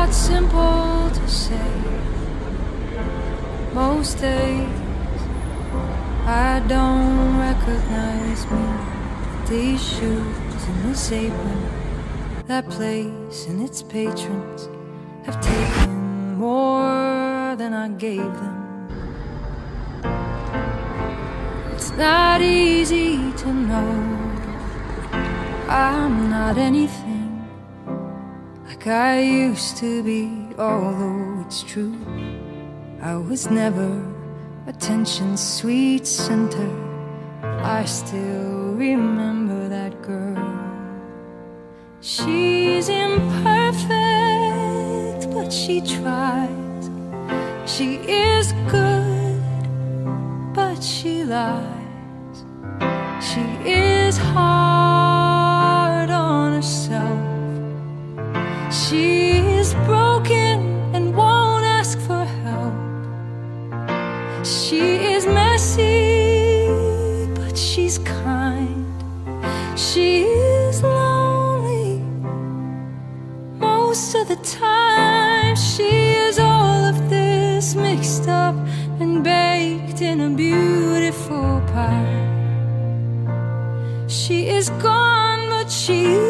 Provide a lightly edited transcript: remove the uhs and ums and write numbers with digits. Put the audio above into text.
not simple to say. Most days I don't recognize me. These shoes and this apron, that place and its patrons have taken more than I gave them. It's not easy to know I'm not anything like I used to be, although it's true I was never attention's sweet center. I still remember that girl. She's imperfect, but she tries. She is good, but she lies. She is hard on herself. She is broken and won't ask for help. She is messy, but she's kind. She is lonely most of the time. She is all of this mixed up and baked in a beautiful pie. She is gone, but she